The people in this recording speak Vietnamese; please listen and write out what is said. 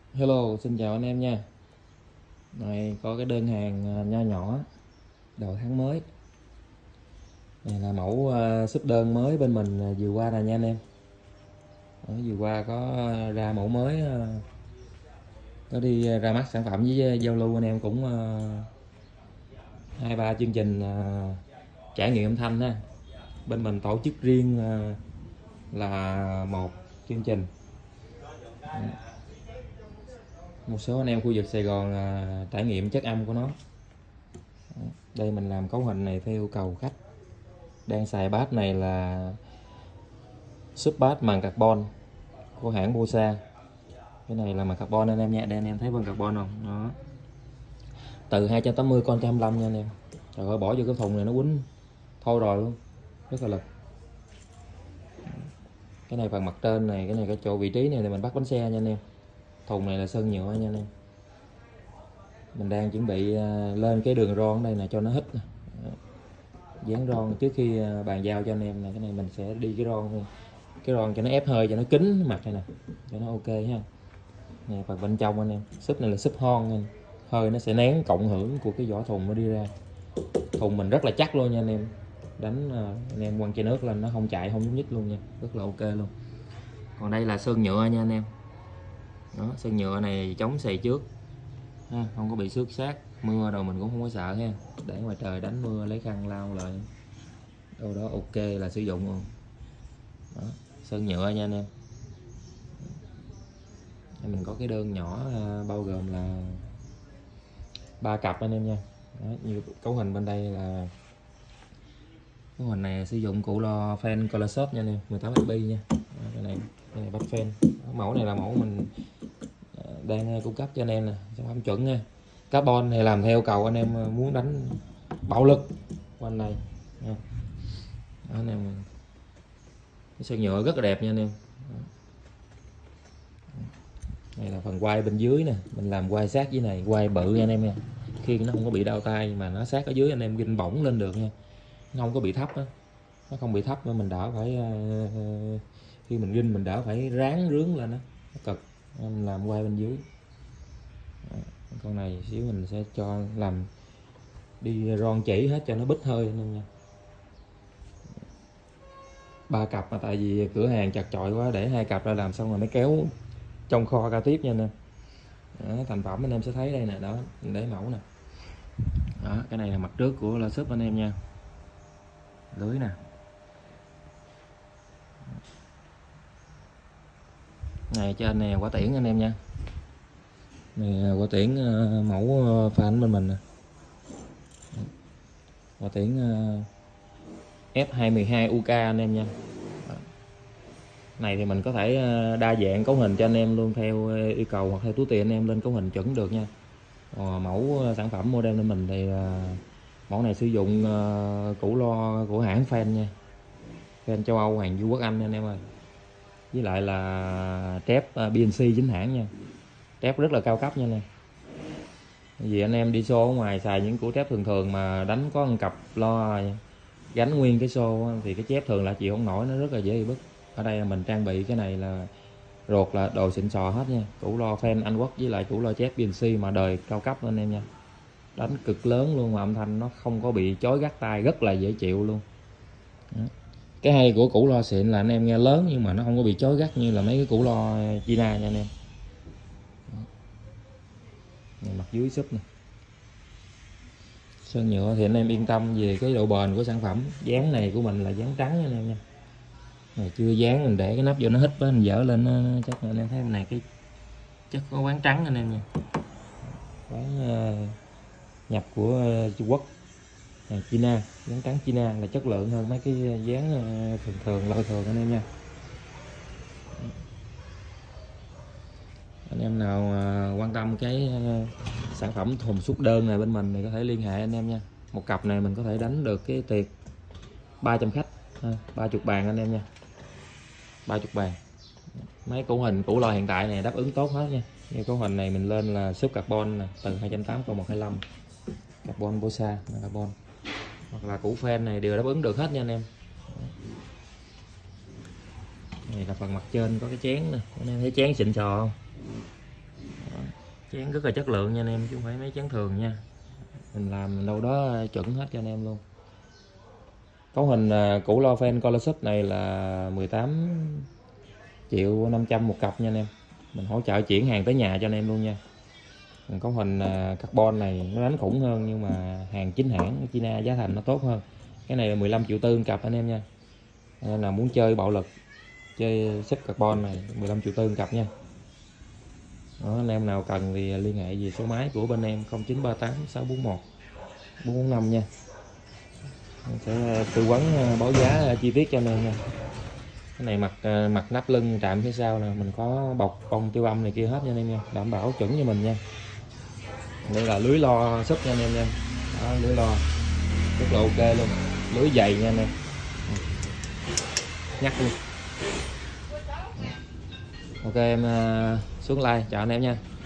Hello, xin chào anh em nha. Này có cái đơn hàng nho nhỏ đầu tháng mới. Này là mẫu ship đơn mới bên mình vừa qua nè nha anh em. Vừa qua có ra mẫu mới, có đi ra mắt sản phẩm với giao lưu anh em cũng hai ba chương trình trải nghiệm âm thanh ha. Bên mình tổ chức riêng là một chương trình. Một số anh em khu vực Sài Gòn trải nghiệm chất âm của nó. Đây mình làm cấu hình này theo yêu cầu khách. Đang xài bass này là sub bass màng carbon của hãng Bosa. Cái này là màng carbon anh em nha. Đây anh em thấy vân carbon không? Đó. Từ 280 con 125 nha anh em. Trời ơi, bỏ vô cái thùng này nó quýnh thôi rồi luôn. Rất là lực. Cái này phần mặt trên này, cái này cái chỗ vị trí này thì mình bắt bánh xe nha anh em. Thùng này là sơn nhựa nha anh em. Mình đang chuẩn bị lên cái đường ron ở đây là cho nó hít nè. Dán ron trước khi bàn giao cho anh em nè. Cái này mình sẽ đi cái ron thôi. Cái ron cho nó ép hơi cho nó kín mặt này nè, cho nó ok ha. Này phần bên trong anh em, súp này là súp hon anh. Hơi nó sẽ nén cộng hưởng của cái vỏ thùng nó đi ra. Thùng mình rất là chắc luôn nha anh em. Đánh anh em quăng chai nước lên nó không chạy, không nhúc nhích luôn nha, rất là ok luôn. Còn đây là sơn nhựa nha anh em. Đó, sơn nhựa này chống xì trước ha, không có bị xước sát. Mưa rồi mình cũng không có sợ ha. Để ngoài trời đánh mưa lấy khăn lau lại đâu đó ok là sử dụng luôn. Đó, sơn nhựa nha anh em. Mình có cái đơn nhỏ bao gồm là 3 cặp anh em nha. Đó, như cấu hình bên đây là cấu hình này sử dụng củ lo fan color shop nha anh em, 18 fp nha. Đó, cái này bắt fan. Mẫu này là mẫu mình đang cung cấp cho anh em nè, sản phẩm chuẩn nha. Carbon này làm theo cầu anh em muốn đánh bạo lực quanh này nha. Đó, anh em, cái sơn nhựa rất là đẹp nha anh em. Đây là phần quai bên dưới nè, mình làm quai sát dưới này, quai bự nha anh em nha. Khi nó không có bị đau tay mà nó sát ở dưới anh em ginh bổng lên được nha. Nó không có bị thấp đó. Nó không bị thấp nữa mình đỡ phải khi mình ginh mình đỡ phải ráng rướng lên đó. Nó cực. Em làm quai bên dưới. Con này xíu mình sẽ cho làm đi ron chỉ hết cho nó bít hơi anh em nha. 3 cặp mà tại vì cửa hàng chật chội quá để 2 cặp ra làm xong rồi mới kéo trong kho ra tiếp nha anh em. Đó, thành phẩm anh em sẽ thấy đây nè. Đó, mình để mẫu nè. Đó, cái này là mặt trước của la súp anh em nha. Lưới nè. Này trên này quả tiễn anh em nha. Này quả tiễn mẫu fan bên mình nè. Quả tiễn F212 UK anh em nha. Đó. Này thì mình có thể đa dạng cấu hình cho anh em luôn theo yêu cầu hoặc theo túi tiền anh em lên cấu hình chuẩn được nha. Mẫu sản phẩm model bên mình thì mẫu này sử dụng củ lo của hãng fan nha. Fan châu Âu, hàng Du Quốc Anh anh em ơi. Với lại là trép BNC chính hãng nha. Trép rất là cao cấp nha anh em. Vì anh em đi xô ở ngoài xài những củ trép thường thường mà đánh có một cặp lo gánh nguyên cái xô thì cái chép thường là chịu không nổi, nó rất là dễ bị bứt. Ở đây là mình trang bị cái này là ruột là đồ xịn sò hết nha. Củ lo fan Anh Quốc với lại củ lo chép BNC mà đời cao cấp anh em nha. Đánh cực lớn luôn mà âm thanh nó không có bị chói gắt tai, rất là dễ chịu luôn. Đó. Cái hay của củ lo xịn là anh em nghe lớn nhưng mà nó không có bị chói gắt như là mấy cái củ lo China nha anh em. Này, mặt dưới súp nè. Sơn nhựa thì anh em yên tâm về cái độ bền của sản phẩm. Dán này của mình là dán trắng nha anh em nha. Này chưa dán mình để cái nắp vô nó hít với mình dở lên nó chắc là anh em thấy này cái chất có quán trắng anh em nha. Quán nhập của Trung Quốc, China, dán trắng China là chất lượng hơn mấy cái dán thường thường lôi thường anh em nha. Anh em nào quan tâm cái sản phẩm thùng xuất đơn này bên mình thì có thể liên hệ anh em nha. Một cặp này mình có thể đánh được cái tiệc 300 khách, 30 bàn anh em nha. 30 bàn. Mấy cấu hình củ lo hiện tại này đáp ứng tốt hết nha. Như cấu hình này mình lên là súp carbon nè, từ 280 còn 125. Carbon Bosa carbon. Hoặc là củ fan này đều đáp ứng được hết nha anh em. Này là phần mặt trên có cái chén nè, anh em thấy chén xịn sò không? Chén rất là chất lượng nha anh em, chứ không phải mấy chén thường nha. Mình làm đâu đó chuẩn hết cho anh em luôn. Cấu hình củ loa fan Color Sub này là 18.500.000 một cặp nha anh em. Mình hỗ trợ chuyển hàng tới nhà cho anh em luôn nha. Còn cấu hình carbon này nó đánh khủng hơn, nhưng mà hàng chính hãng China giá thành nó tốt hơn. Cái này là 15.4 triệu cặp anh em nha. Nên là muốn chơi bạo lực, chơi sub carbon này 15.4 triệu cặp nha. Đó, anh em nào cần thì liên hệ về số máy của bên em 0938 641 445 nha. Mình sẽ tư vấn báo giá chi tiết cho anh em nha. Cái này mặt nắp lưng trạm phía sau nè, mình có bọc bông tiêu âm này kia hết nha anh em nha, đảm bảo chuẩn cho mình nha. Đây là lưới lo sub nha anh em nha. Đó, lưới lo rất là ok luôn, lưới dày nha anh em, nhắc luôn. Ok em xuống like chào anh em nha.